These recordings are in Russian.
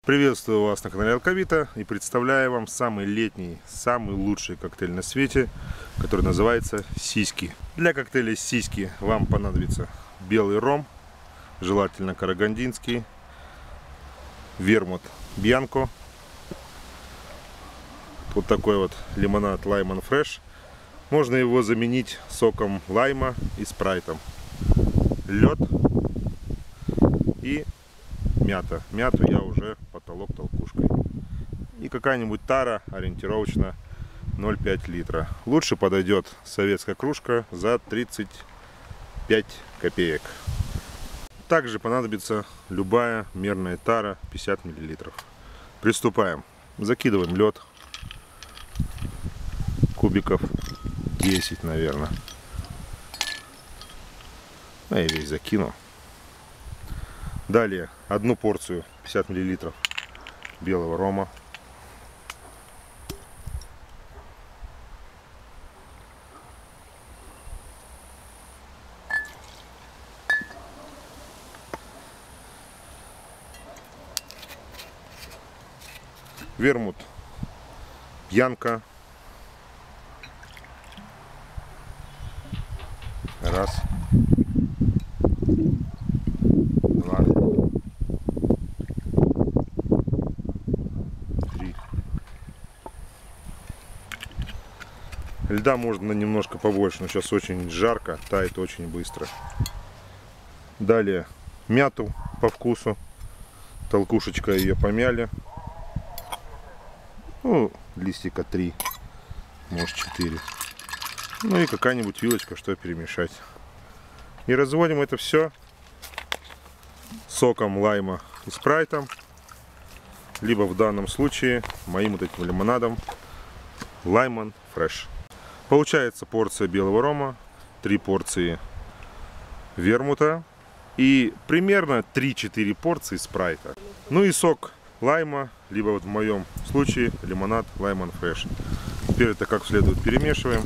Приветствую вас на канале Алкавита и представляю вам самый летний, самый лучший коктейль на свете, который называется сиськи. Для коктейля сиськи вам понадобится белый ром, желательно карагандинский, вермут бьянко, вот такой вот лимонад Lemon Fresh. Можно его заменить соком лайма и спрайтом, лед и мята. Мяту я уже потолок толкушкой. И какая-нибудь тара, ориентировочно 0,5 литра. Лучше подойдет советская кружка за 35 копеек. Также понадобится любая мерная тара 50 миллилитров. Приступаем. Закидываем лед. Кубиков 10, наверное. А я весь закину. Далее одну порцию 50 миллилитров белого рома. Вермут бьянко. Раз. Два. Три. Льда можно немножко побольше, но сейчас очень жарко, тает очень быстро. Далее мяту по вкусу. Толкушечка ее помяли. Ну, листика 3, может 4. Ну и какая-нибудь вилочка, что перемешать. И разводим это все соком лайма и спрайтом, либо в данном случае моим вот этим лимонадом Lemon Fresh. Получается порция белого рома, 3 порции вермута и примерно 3-4 порции спрайта. Ну и сок лайма, либо вот в моем случае лимонад Lemon Fresh. Теперь это как следует перемешиваем.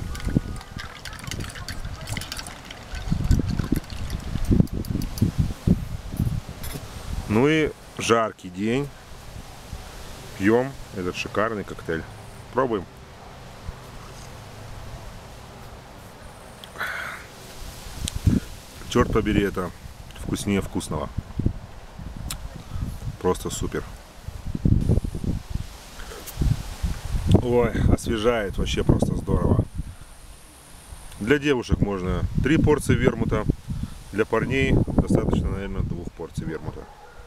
Ну и жаркий день. Пьем этот шикарный коктейль. Пробуем. Черт побери, это вкуснее вкусного. Просто супер. Ой, освежает, вообще просто здорово. Для девушек можно 3 порции вермута. Для парней достаточно, наверное, 2 порций вермута.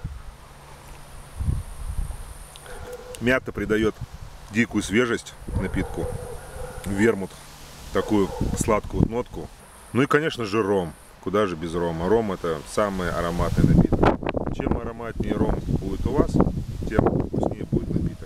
Мята придает дикую свежесть напитку. Вермут такую сладкую нотку. Ну и, конечно же, ром. Куда же без рома? Ром — это самый ароматный напиток. Чем ароматнее ром будет у вас, тем вкуснее будет напиток.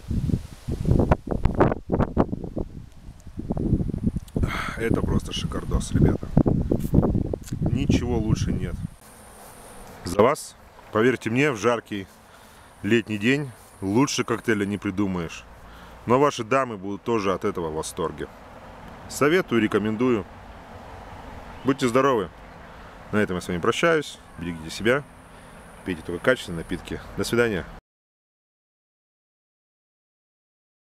Это просто шикардос, ребята. Ничего лучше нет. За вас, поверьте мне, в жаркий летний день лучше коктейля не придумаешь. Но ваши дамы будут тоже от этого в восторге. Советую, рекомендую. Будьте здоровы. На этом я с вами прощаюсь. Берегите себя. Пейте только качественные напитки. До свидания.